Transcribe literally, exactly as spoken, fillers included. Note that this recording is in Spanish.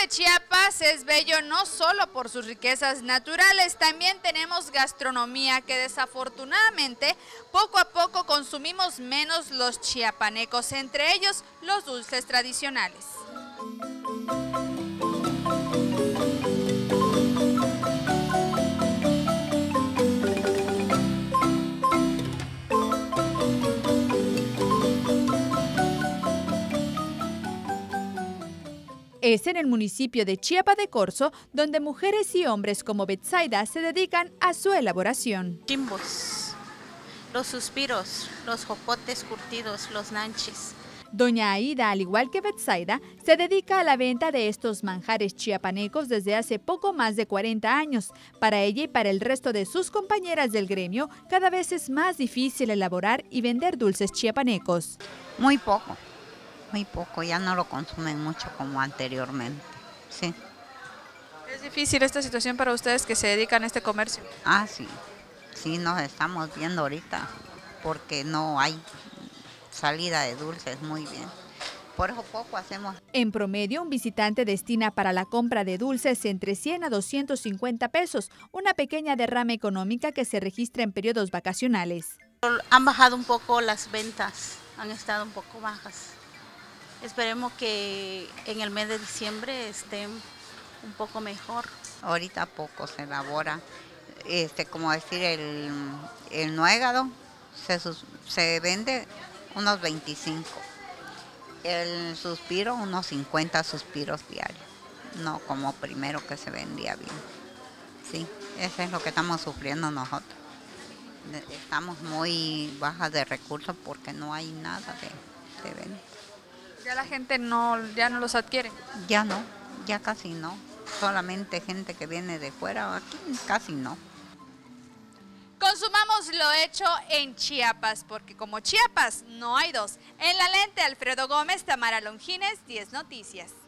de Chiapas es bello no solo por sus riquezas naturales, también tenemos gastronomía que desafortunadamente poco a poco consumimos menos los chiapanecos, entre ellos los dulces tradicionales. Es en el municipio de Chiapa de Corzo, donde mujeres y hombres como Betsaida se dedican a su elaboración. Chimbos, los suspiros, los jocotes curtidos, los nanchis. Doña Aida, al igual que Betsaida, se dedica a la venta de estos manjares chiapanecos desde hace poco más de cuarenta años. Para ella y para el resto de sus compañeras del gremio, cada vez es más difícil elaborar y vender dulces chiapanecos. Muy poco. Muy poco, ya no lo consumen mucho como anteriormente, sí. ¿Es difícil esta situación para ustedes que se dedican a este comercio? Ah, sí, sí nos estamos viendo ahorita porque no hay salida de dulces muy bien. Por eso poco hacemos. En promedio, un visitante destina para la compra de dulces entre cien a doscientos cincuenta pesos, una pequeña derrama económica que se registra en periodos vacacionales. Han bajado un poco las ventas, han estado un poco bajas. Esperemos que en el mes de diciembre estén un poco mejor. Ahorita poco se elabora, este, como decir, el, el nuegado se, se vende unos veinticinco, el suspiro unos cincuenta suspiros diarios, no como primero que se vendía bien. Sí, eso es lo que estamos sufriendo nosotros. Estamos muy bajas de recursos porque no hay nada de, de venta. ¿Ya la gente no, ya no los adquiere? Ya no, ya casi no. Solamente gente que viene de fuera, aquí casi no. Consumamos lo hecho en Chiapas, porque como Chiapas no hay dos. En la lente, Alfredo Gómez, Tamara Longines, diez Noticias.